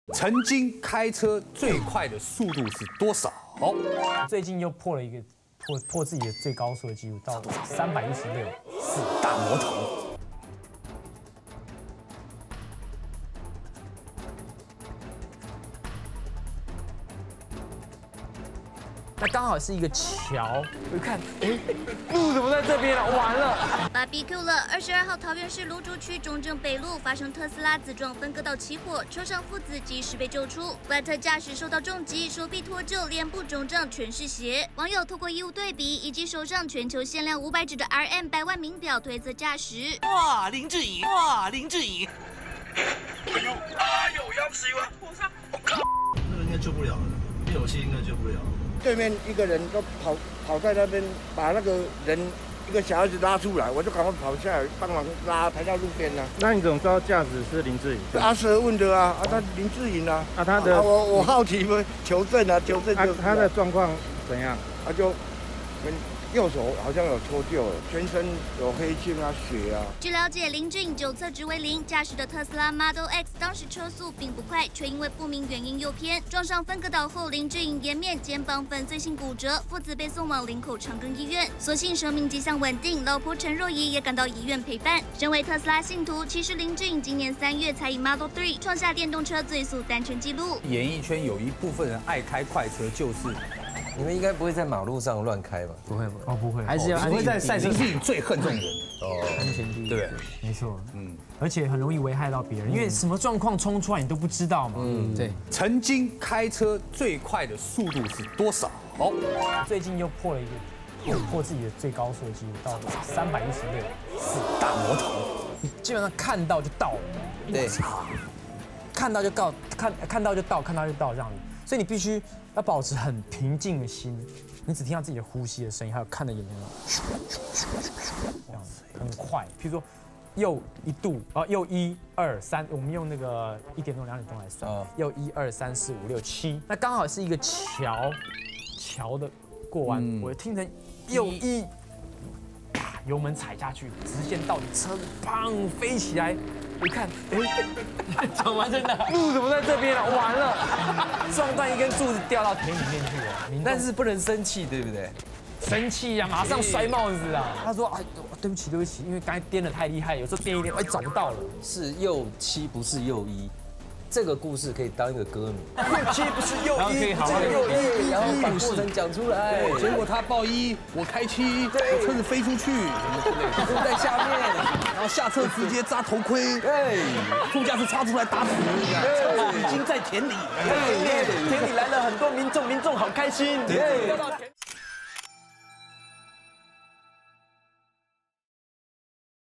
曾经开车最快的速度是多少？ 最近又破了一个破自己的最高速的记录，到316， 是大魔头。 那刚好是一个桥，我一看，路怎么在这边了？完了 ！BBQ 了！22号，桃园市芦竹区中正北路发生特斯拉自撞分割道起火，车上父子及时被救出。外特驾驶受到重击，手臂脱臼，脸部肿胀，全是血。网友透过衣物对比以及手上全球限量500只的 RM 百万名表推测驾驶。 哇，林志颖！哇，林志颖！ 哎呦，要死我！我操！我靠！ 那个应该救不了了，灭火器应该救不了。 对面一个人都跑在那边，把那个人一个小孩子拉出来，我就赶快跑下来帮忙拉，抬到路边了。 那你怎么知道驾驶是林志颖？ 阿蛇问的啊，他林志颖啊。 他的我好奇不求证啊，求证就。 他的状况怎样？ 就右手好像有脱臼了，全身有黑青啊、血啊。 据了解，林志颖酒测值为0，驾驶的特斯拉 Model X 当时车速并不快，却因为不明原因右偏，撞上分隔岛后，林志颖颜面、肩膀粉碎性骨折，父子被送往林口长庚医院，所幸生命迹象稳定。老婆陈若仪也赶到医院陪伴。身为特斯拉信徒，其实林志颖今年3月才以 Model 3创下电动车最速单圈纪录。 演艺圈有一部分人爱开快车，就是。 你们应该不会在马路上乱开吧？ 不会，不会，还是要安全。 不会在赛车里最恨这种人。 安全第一。 对， 没错。而且很容易危害到别人，因为什么状况冲出来你都不知道嘛。对。 曾经开车最快的速度是多少？ 最近又破了一个破自己的最高速的记录，到316， 是大魔头。 你基本上看到就到了。 对。 看到就到，看到就到，看到就到这样子。 所以你必须要保持很平静的心，你只听到自己的呼吸的声音，还有看的眼睛，这样子很快。譬如说，右1度，右1、2、3，我们用那个1点钟、2点钟来算，右1、2、3、4、5、6、7，那刚好是一个桥的过弯，我听成右1，啪，油门踩下去，直线到底，车子砰飞起来。 我一看， 怎么真的？ 路怎么在这边了？完了，撞断一根柱子掉到田里面去了。 但是不能生气，对不对？ 生气呀，马上摔帽子啊！他说：“哎，对不起，对不起，因为刚才颠得太厉害，有时候颠一颠，哎，找不到了。” 是右7，不是右1。 这个故事可以当一个歌名， 右7不是右1， 这个右1，然后把过程讲出来。 结果他报1，我开7，我车子飞出去， 都在下面， 然后下车直接扎头盔， 对， 副驾驶插出来打死，车子已经在田里， 田里来了很多民众好开心，对。